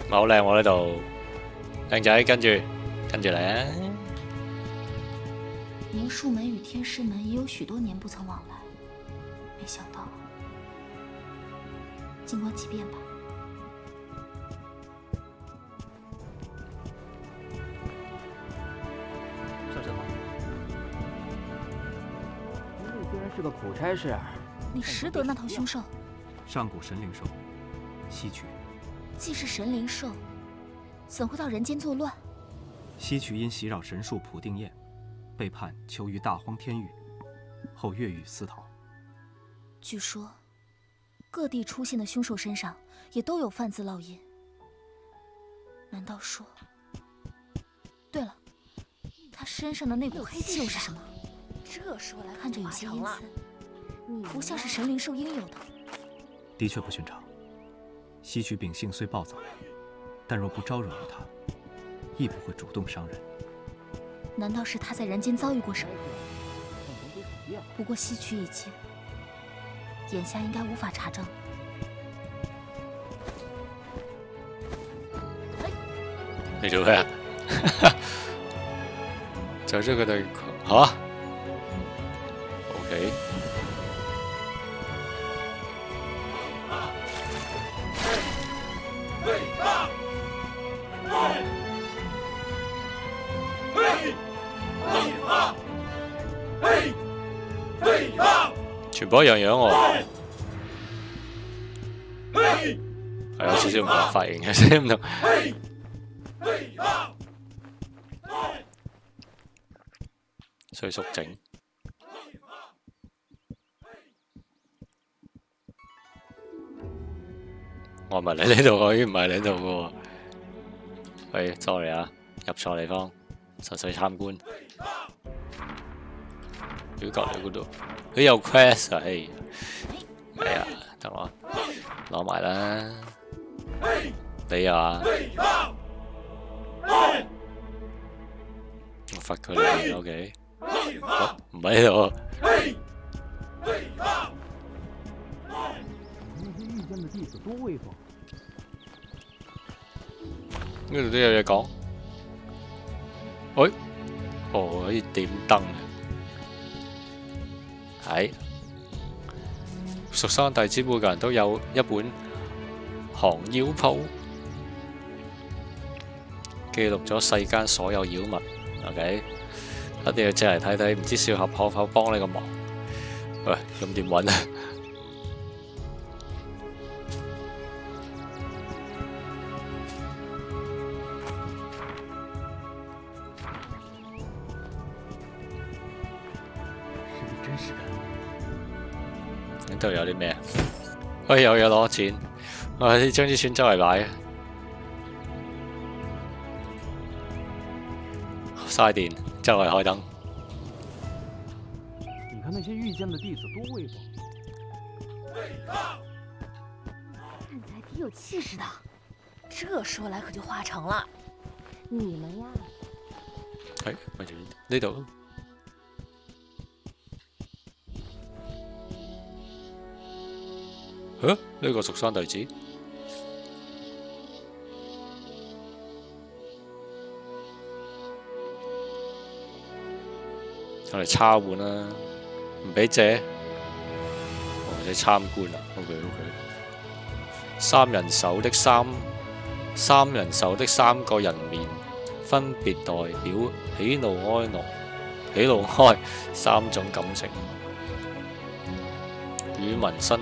好靚喎呢度，靚仔跟住嚟啊！ 宁树门与天师门也有许多年不曾往来，没想到，静观其变吧。 说什么？那竟然是个苦差事。 你识得那头凶兽？ 上古神灵兽，西曲。 既是神灵兽，怎会到人间作乱？ 西曲因袭扰神树普定宴，被判囚于大荒天狱，后越狱私逃。 据说，各地出现的凶兽身上也都有梵字烙印。难道说？对了，他身上的那股黑气又是什么？ 这说来看着有些阴森，不像是神灵兽应有的。 的确不寻常。西曲秉性虽暴躁，但若不招惹于他，亦不会主动伤人。 难道是他在人间遭遇过什么？不过西曲已经，眼下应该无法查证。 你做咩啊？就咗佢對好啊 ，OK。全部一樣樣喎，係有少少唔同髮型，有少少唔同。衰縮整。我唔係你呢度，我已經唔係你呢度嘅喎。喂，sorry啊，入錯地方，純粹參觀。表隔離嗰度，佢有 quest 啊，嘿，係啊，等我攞埋啦。你啊，我罰佢嚟 ，OK。好，唔喺度。呢度都有嘢講。喂，哦，可以點燈啊！係，蜀山弟子每個人都有一本降妖譜，記錄咗世間所有妖物。OK。一定要借嚟睇睇，唔知少俠可否幫你個忙？喂，咁點揾啊？呢度有啲咩啊？喂，有嘢攞錢，你將啲錢周圍擺啊！嘥電。周圍開燈。 你看那些御剑的弟子多威风！ 看起来挺有气势的，这说来可就话成了。你们呀， 係咪住呢度？呢個蜀山弟子。我嚟抄本啦，唔俾借，或者參觀啦。OK。三人手的三個人面，分別代表喜怒哀三種感情。與民生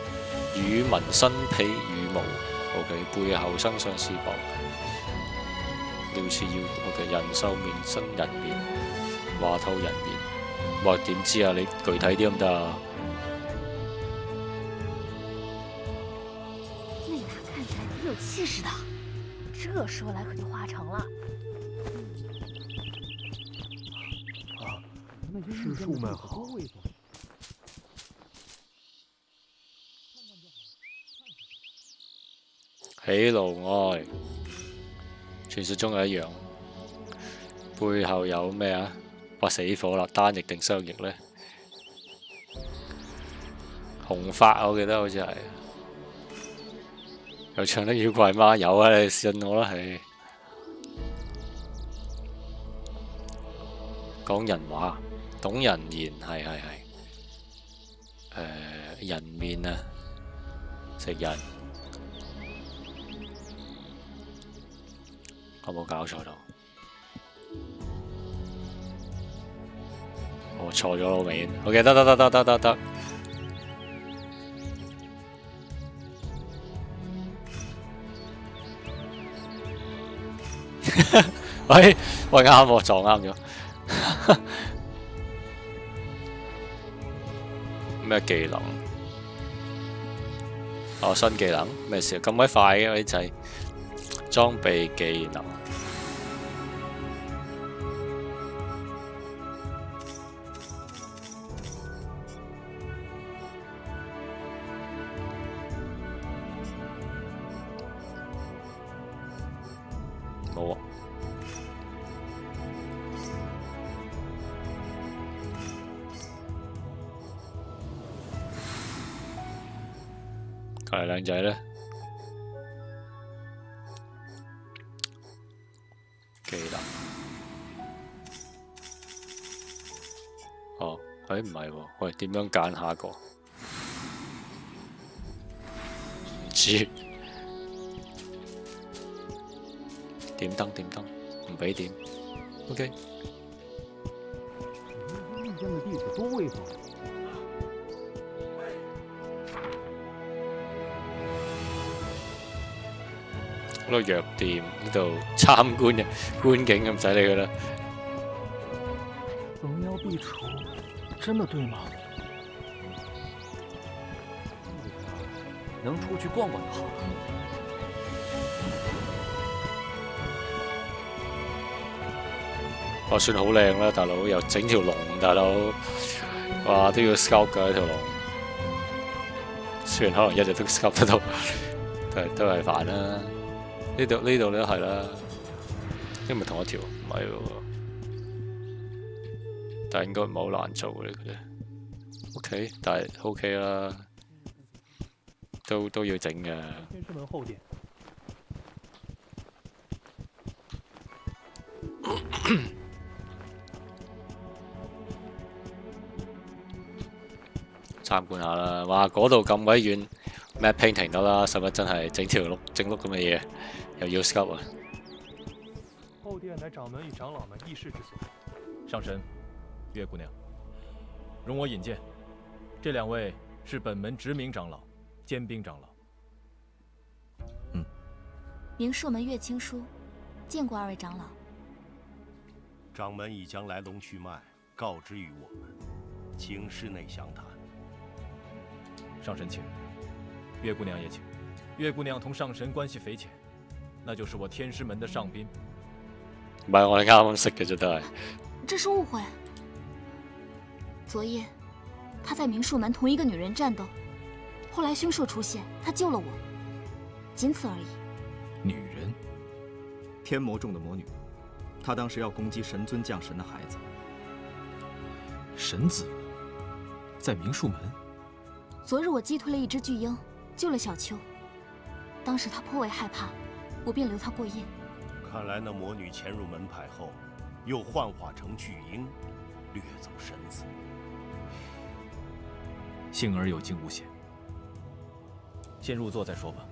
彼羽毛 ，OK。背後生相思薄，料次要 OK。人獸面生人面。話透人言，哇！點知啊？你具體啲咁得啊？ 那他看起来挺有气势的，这说来可就话成了。 师叔们好。 喜怒哀，傳說中係一樣。背後有咩啊？哇！死火啦，單翼定雙翼呢？紅髮我記得好似係。 又唱得妖怪嗎？有啊，你信我啦，係講人話，懂人言，係。人面啊，食人，我冇搞錯到，我錯咗老面。OK， 得。喂，啱喎，撞啱咗。咩技能？哦，新技能咩事？咁鬼快嘅嗰啲掣，裝備技能。冇啊！隔離靚仔咧，技能。哦，唔係喎，喂，點樣揀下一個？唔知。點燈，唔俾點。OK。 遇见的弟子多威风。 嗰度藥店，呢度參觀嘅觀景咁使你噶啦。 逢妖必除，真的对吗？ 能出去逛逛就好。 我算好靚啦，大佬，又整條龍，大佬，哇都要 sculpt 㗎條龍。雖然可能一日都 sculpt 得到，但係都係煩啦。呢度都係啦，呢咪同一條，唔係喎，但係應該唔係好難做嘅佢哋。OK， 但係 OK 啦，都要整嘅。 天师门后殿。 參觀下啦，哇！嗰度咁鬼遠 ，map painting 得啦，使乜真係整條碌整碌咁嘅嘢，又要 sculpt 啊！ 后殿乃掌门与长老们议事之所。 上神，月姑娘，容我引荐，这2位是本门执明长老、坚冰长老。 明术门月清书，见过2位长老。 掌门已将来龙去脉告知于我们，请室内详谈。 上神请，月姑娘也请。月姑娘同上神关系匪浅，那就是我天师门的上宾。 唔係我哋啱啱識嘅啫，都係。 这是误会。昨夜，他在明术门同一个女人战斗，后来凶兽出现，他救了我，仅此而已。 女人？ 天魔众的魔女，她当时要攻击神尊降神的孩子。 神子在明术门。 昨日我击退了一只巨鹰，救了小秋。当时他颇为害怕，我便留他过夜。 看来那魔女潜入门派后，又幻化成巨鹰，掠走神子。 幸而有惊无险，先入座再说吧。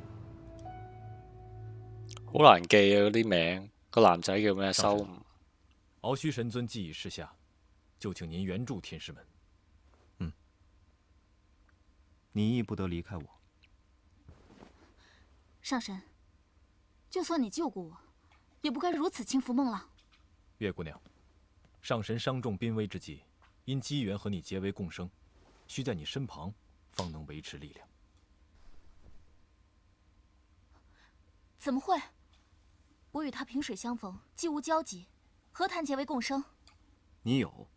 好難記啊！嗰啲名，個男仔叫咩？修。 敖虚神尊既已示下，就请您援助天师门。 你亦不得离开我。 上神，就算你救过我，也不该如此轻浮孟浪。 月姑娘，上神伤重濒危之际，因机缘和你结为共生，需在你身旁，方能维持力量。 怎么会？我与他萍水相逢，既无交集，何谈结为共生？ 你有。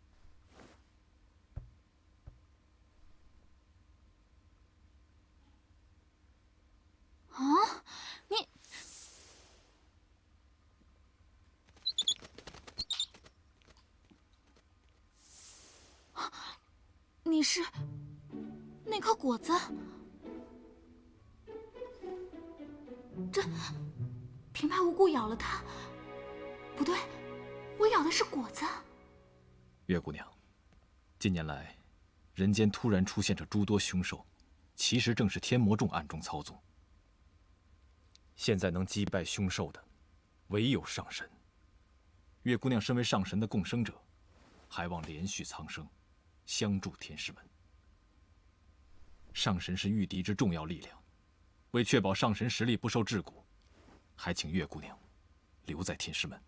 啊！你是那颗果子？ 这平白无故咬了他，不对，我咬的是果子。 月姑娘，近年来，人间突然出现着诸多凶兽，其实正是天魔众暗中操纵。现在能击败凶兽的，唯有上神。月姑娘身为上神的共生者，还望连续苍生，相助天师门。上神是御敌之重要力量，为确保上神实力不受桎梏，还请月姑娘留在天师门。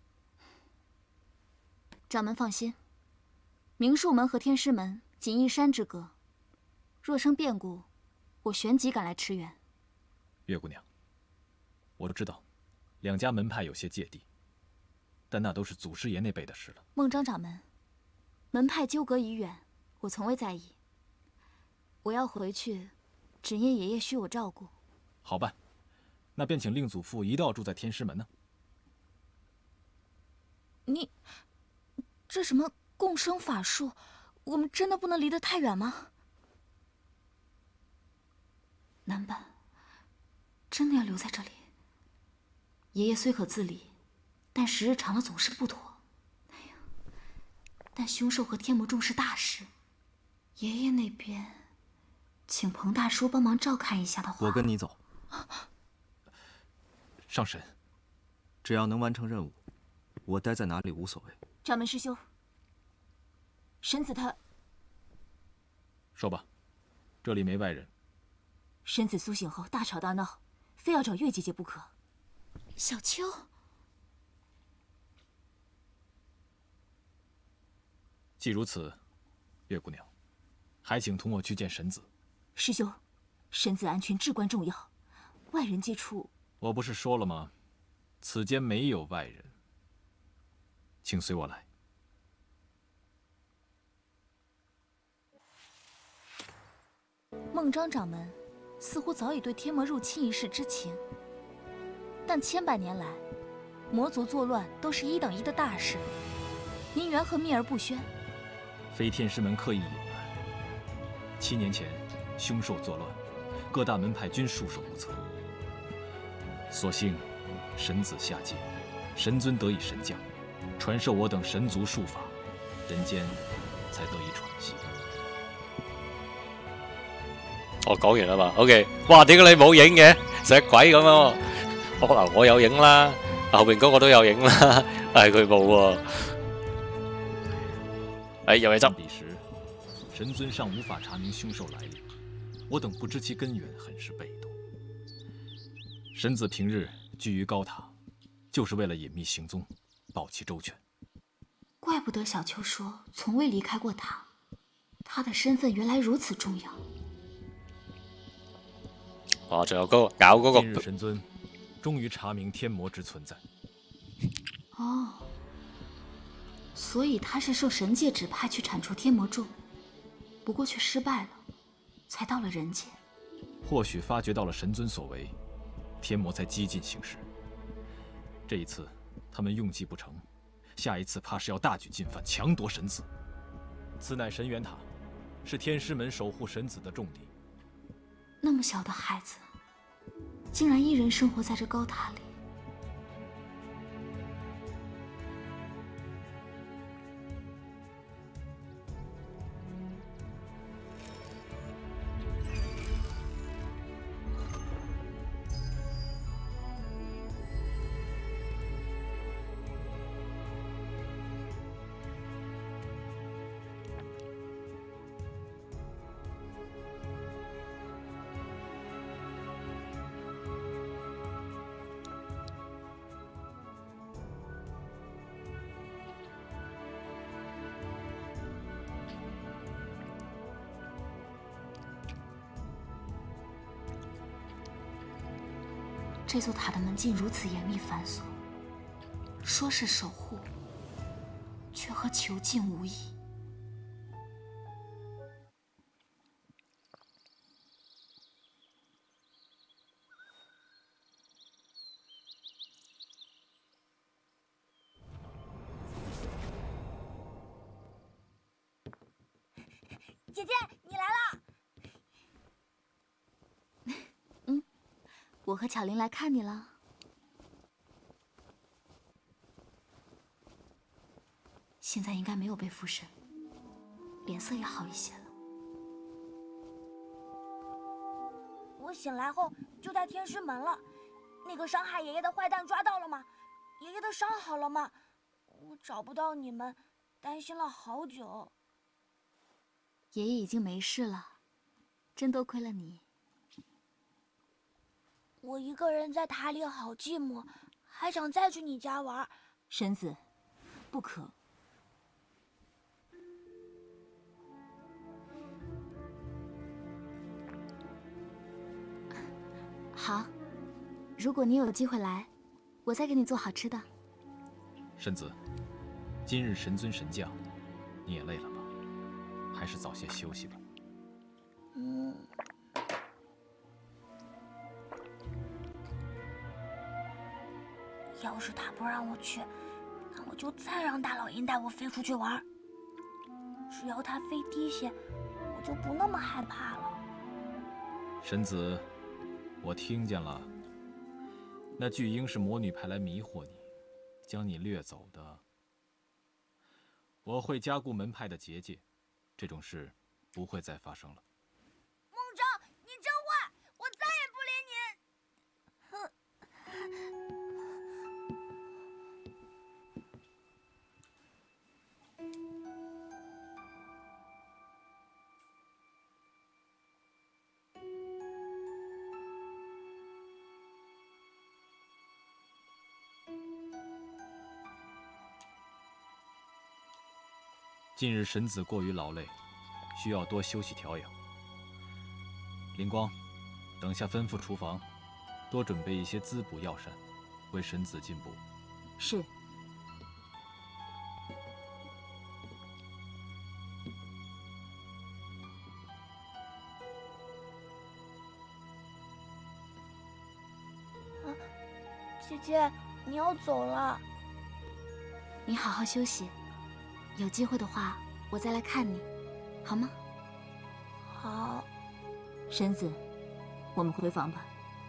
掌门放心，明术门和天师门仅一山之隔，若生变故，我旋即赶来驰援。 月姑娘，我都知道，两家门派有些芥蒂，但那都是祖师爷那辈的事了。 孟章掌门，门派纠葛已远，我从未在意。我要回去，只因爷爷需我照顾。 好办，那便请令祖父一道住在天师门呢。 你，这什么共生法术，我们真的不能离得太远吗？难办，真的要留在这里。爷爷虽可自理，但时日长了总是不妥。哎呀，但凶兽和天魔众是大事，爷爷那边，请彭大叔帮忙照看一下的话， 我跟你走。 上神， 只要能完成任务，我待在哪里无所谓。 掌门师兄，神子他…… 说吧，这里没外人。 神子苏醒后大吵大闹，非要找月姐姐不可。小秋， 既如此，月姑娘，还请同我去见神子。 师兄，神子安全至关重要，外人接触…… 我不是说了吗？此间没有外人，请随我来。 孟章掌门似乎早已对天魔入侵一事知情，但千百年来，魔族作乱都是一等一的大事，您缘何秘而不宣？ 非天师门刻意隐瞒。7年前，凶兽作乱，各大门派均束手无策。所幸，神子下界，神尊得以神降，传授我等神族术法，人间才得以喘息。 我講完啦嘛 ，OK， 哇，點解你冇影嘅？成隻鬼咁喎！可能我有影啦，後邊嗰個都有影啦，但係佢冇喎。有嘢執。 彼時，神尊尚無法查明凶獸來歷，我等不知其根源，很是被動。神子平日居於高塔，就是為了隱秘行蹤，保其周全。 怪不得小秋說從未離開過他，他的身份原來如此重要。 哇！仲有嗰個咬嗰個。 今日神尊終於查明天魔之存在。 哦，所以他是受神界指派去鏟除天魔众，不過卻失敗了，才到了人界。 或許發覺到了神尊所為，天魔才激進行事。這一次他們用計不成，下一次怕是要大舉進犯，強奪神子。此乃神元塔，是天師門守護神子的重地。 那麼小的孩子，竟然一人生活在這高塔裡。这座塔的门禁如此严密繁琐，说是守护，却和囚禁无异。姐姐，你来了。 我和巧玲来看你了。现在应该没有被附身，脸色也好一些了。 我醒来后就在天师门了，那个伤害爷爷的坏蛋抓到了吗？爷爷的伤好了吗？我找不到你们，担心了好久。 爷爷已经没事了，真多亏了你。 我一个人在塔里好寂寞，还想再去你家玩。 神子，不可。好，如果你有机会来，我再给你做好吃的。 神子，今日神尊神降，你也累了吧？还是早些休息吧。 要是他不让我去，那我就再让大老鹰带我飞出去玩。只要他飞低些，我就不那么害怕了。 神子，我听见了，那巨鹰是魔女派来迷惑你，将你掠走的。我会加固门派的结界，这种事不会再发生了。 孟昭，你真坏，我再也不理你。 近日神子过于劳累，需要多休息调养。灵光，等下吩咐厨房多准备一些滋补药膳，为神子进补。 是。 姐姐，你要走了。 你好好休息，有机会的话我再来看你，好吗？ 好。 神子，我们回房吧。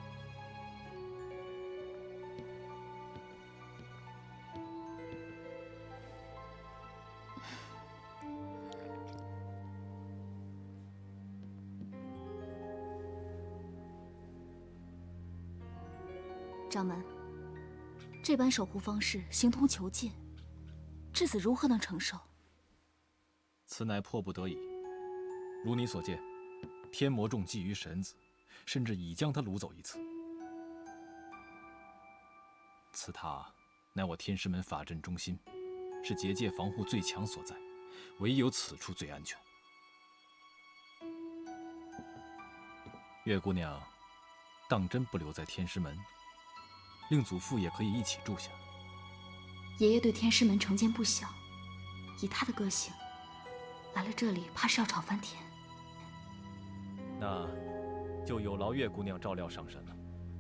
掌门，这般守护方式形同囚禁，质子如何能承受？ 此乃迫不得已。如你所见，天魔众觊觎神子，甚至已将他掳走一次。此塔乃我天师门法阵中心，是结界防护最强所在，唯有此处最安全。月姑娘，当真不留在天师门，令祖父也可以一起住下。 爷爷对天师门成见不小，以他的个性，来了这里怕是要吵翻天。 那就有劳月姑娘照料上神了。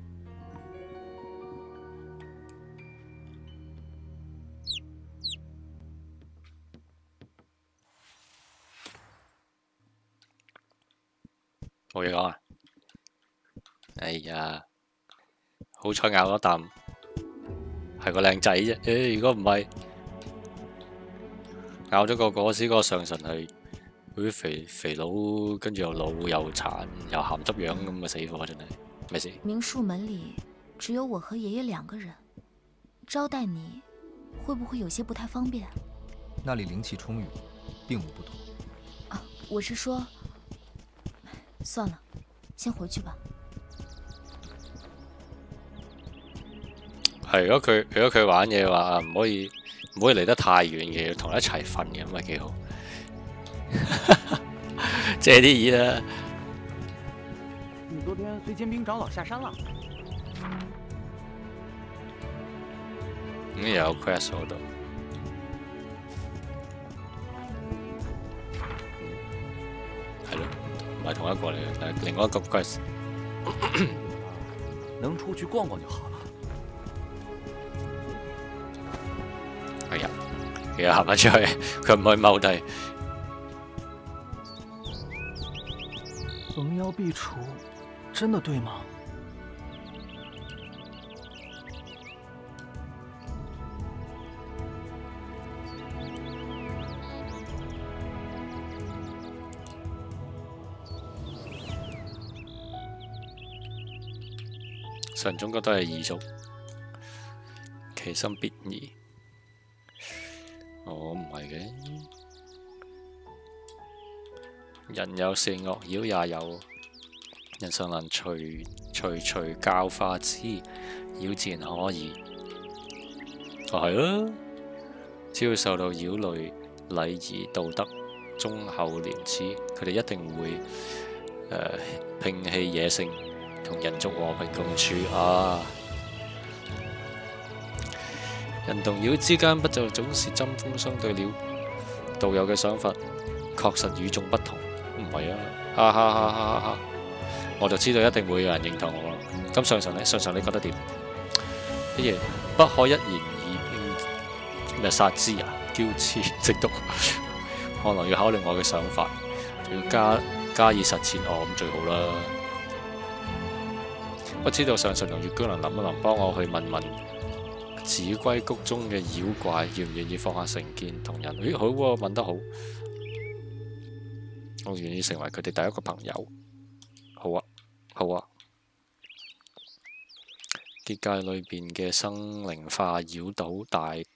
冇嘢講啊！哎呀，好彩咬咗啖，係個靚仔啫。如果唔係，咬咗個嗰時個上神係嗰啲肥佬，跟住又老又殘又鹹濕樣咁嘅死貨，真係咩事？ 明术門裡只有我和爺爺2個人，招待你會不會有些不太方便？ 那裡靈氣充裕，並無不妥。 啊，我是說，算了，先回去吧。 係，如果佢玩嘢話，唔可以離得太遠嘅，要同佢一齊瞓嘅，咁咪幾好。借啲意啦。 你昨天随尖兵长老下山了？ 又有 quest 嗰度。係咯，唔係同一個嚟嘅，但係另外一個 quest。 能出去逛逛就好了。 係啊，佢又行翻出去，佢唔可以踎低。 逢妖必除，真的对吗？ 神總覺得係異族，其心必異。我唔係嘅，人有善惡，妖也有。人尚能隨教化之，妖自然可以。係啊，只要受到妖類禮儀道德忠厚廉恥，佢哋一定會摒棄野性，同人族和平共處啊！人同妖之間不就總是針鋒相對了？道友嘅想法確實與眾不同，唔係啊！哈哈哈哈哈！我就知道一定會有人認同我啦。咁上神呢？上神你覺得點？乜嘢不可一言以咩殺之啊？驕之直毒，可能要考慮我嘅想法，仲要加以實踐我咁最好啦。我知道上神同月姑娘能不能幫我去問問紫龜谷中嘅妖怪，願唔願意放下成見同人？咦，好喎，問得好，我願意成為佢哋第一個朋友。好啊，好啊。結界裏邊嘅生靈化妖島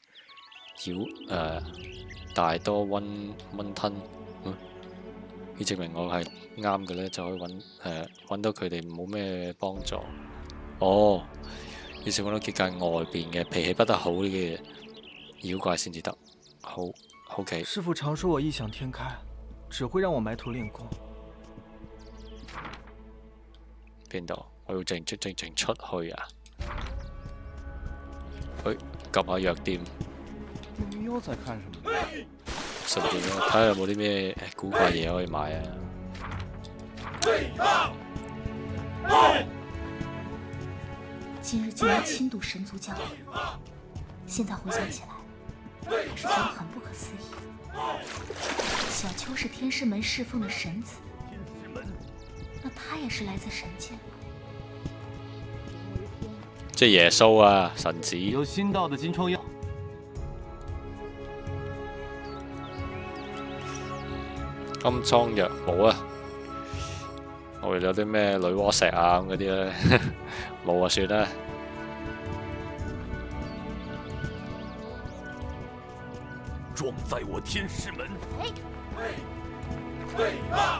大多溫吞，呢證明我係啱嘅呢，就可以揾到佢哋冇咩幫助。哦，要先揾到結界外邊嘅脾氣不得好呢嘅妖怪先至得。好 ，OK。 師父常說我異想天開，只會讓我埋頭練功。 邊度？我要正出去啊！去撳下藥店。 又在看什麼？ 順便睇下有冇啲咩古怪嘢可以買啊！ 今日竟然侵渡神族教义，現在回想起來，還是覺得很不可思議。小秋是天師門侍奉的神子，那他也是來自神界。 即係耶穌啊，神子。 有新到的金瘡藥。 金瘡藥冇啊！我哋有啲咩女媧石啊咁嗰啲咧，冇啊，算啦。 撞在我天師門！ 雖然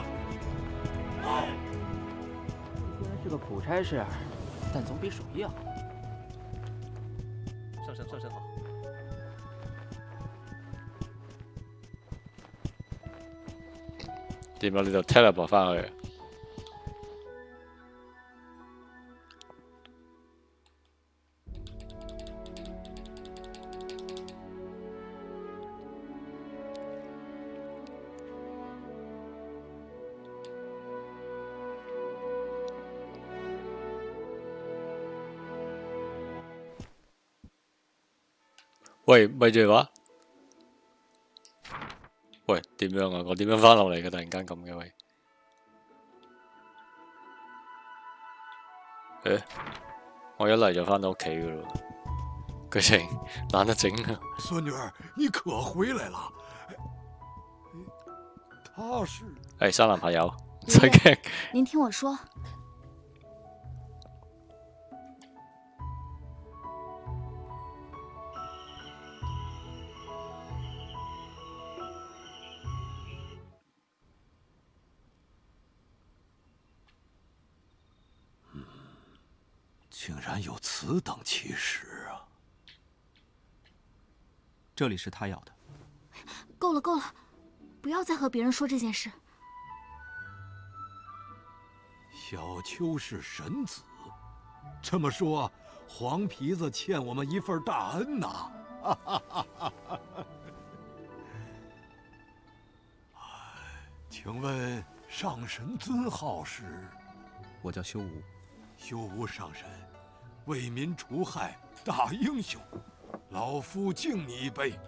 是個苦差事，但總比手藝好。 上神好。 點啊？你就 teleport 翻去。喂，咪住話。喂，點樣啊？我點樣翻落嚟嘅？突然間咁嘅喂。誒，我一嚟就翻到屋企噶咯，佢成懶得整啊！ 孫女兒，你可回來了。他是生男朋友，唔使驚。 您聽我說。 竟然有此等奇事啊！ 这里是他要的。 够了，够了，不要再和別人說這件事。 小秋是神子，這麼說，黃皮子欠我們一份大恩吶！請問上神尊號是？ 我叫修吾。 修吾上神，為民除害，大英雄，老夫敬你一杯。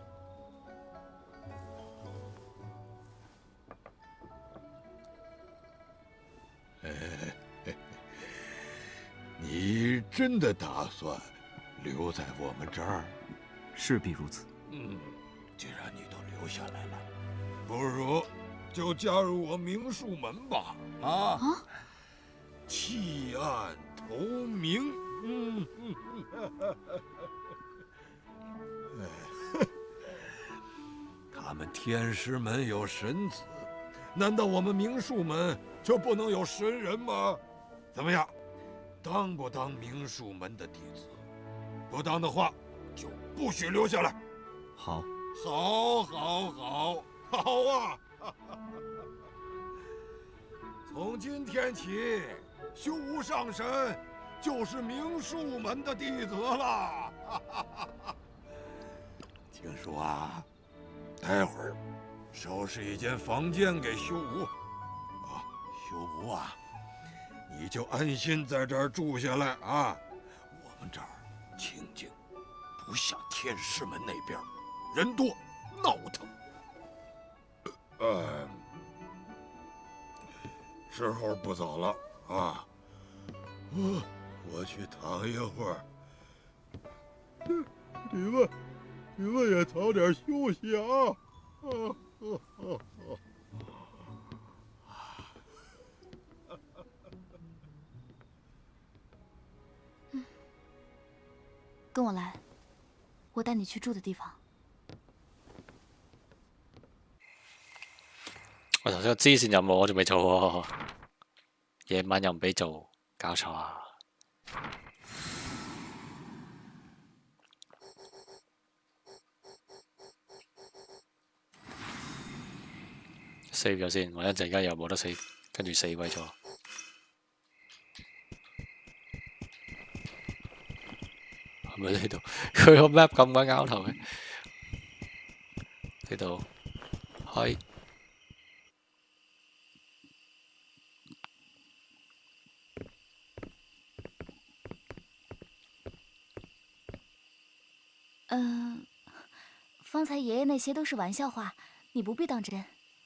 你真的打算留在我們這兒？ 勢必如此。 既然你都留下來了，不如就加入我明術門吧。棄暗投明。 他们天师门有神子，难道我们明术门就不能有神人吗？怎么样，当不当明术门的弟子？不当的话，就不许留下来。 好， 好，好，好，好啊！从今天起，修无上神就是明术门的弟子了。听说啊，待会儿收拾一间房间给修无。啊，修无啊，你就安心在这儿住下来啊。我们这儿清静，不像天师门那边人多闹腾。时候不早了啊，我去躺一会儿。你们也早点休息啊。 跟我来，我带你去住的地方。 我頭先個支線任務我仲未做喎，夜晚又唔俾做，搞錯啊！save 咗先，我一陣間又冇得 save， 跟住死鬼咗。係咪呢度？佢個 map 咁鬼拗頭嘅？呢度係。 方才爷爷那些都是玩笑话，你不必当真。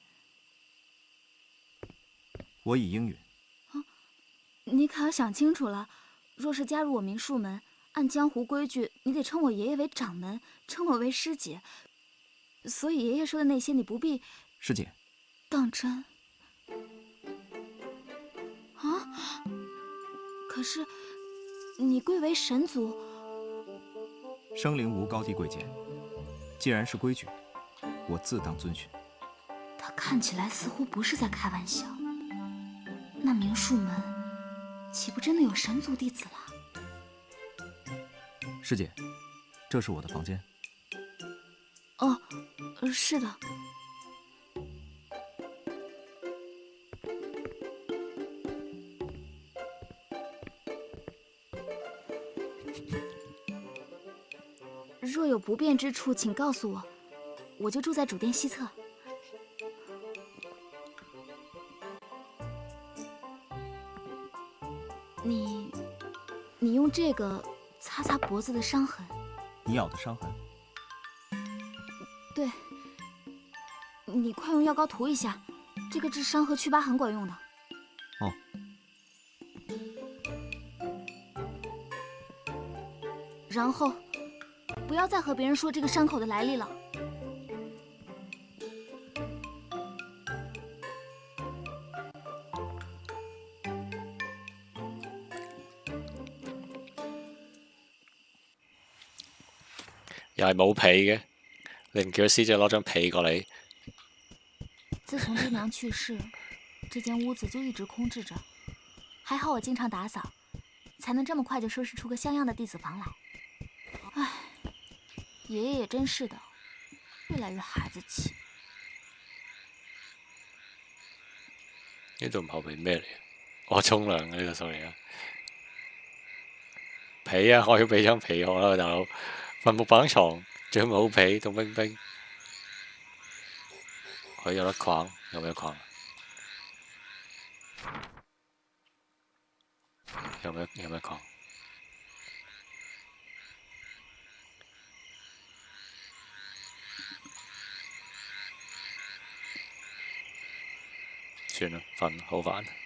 我已应允。 你可要想清楚了，若是加入我明术门，按江湖规矩，你得称我爷爷为掌门，称我为师姐。所以爷爷说的那些，你不必。 师姐， 当真？啊？可是你贵为神族。 生灵无高低贵贱，既然是规矩，我自当遵循。 他看起来似乎不是在开玩笑。那明术门岂不真的有神族弟子了？ 师姐，这是我的房间。 哦，是的。若有不便之处，请告诉我，我就住在主殿西侧。你用这个擦擦脖子的伤痕。 你咬的伤痕？ 对。你快用药膏涂一下，这个治伤和祛疤很管用的。 哦。 然后。不要再和别人说这个伤口的来历了。 又係冇被嘅，你唔叫師姐攞張被過嚟？ 自從爹娘去世，这间屋子就一直空置着。还好我经常打扫，才能这么快就收拾出个像样的弟子房来。唉。爷爷也真是的，越来越孩子气。 呢度唔後備咩嚟？我沖涼嘅呢個數嚟啊！被啊，我要俾張被我啦，大佬。瞓木板床，最好冇被，凍冰冰。佢有得框，有咩框？有咩框？算啦，瞓好煩。